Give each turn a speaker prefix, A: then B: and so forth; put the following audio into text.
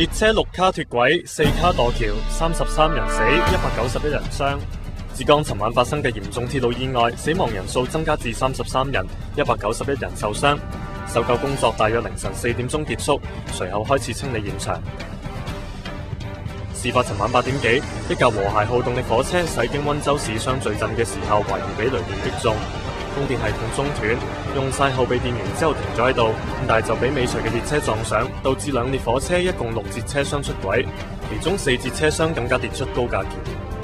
A: 列車6卡脫軌，4卡墮橋，33人死，191人傷。浙江尋晚發生嘅嚴重鐵路意外，死亡人數增加至33人，191人受傷。搜救工作大約凌晨4點鐘結束，隨後開始清理現場。事發尋晚8點幾，一架和諧號動力火車駛經溫州市雙聚鎮嘅時候，懷疑俾雷電擊中，供電系統中斷，用晒後備電源之後停咗喺度，但係就俾尾隨嘅列車撞上，導致兩列火車一共6節車廂出軌，其中4節車廂更加跌出高架橋。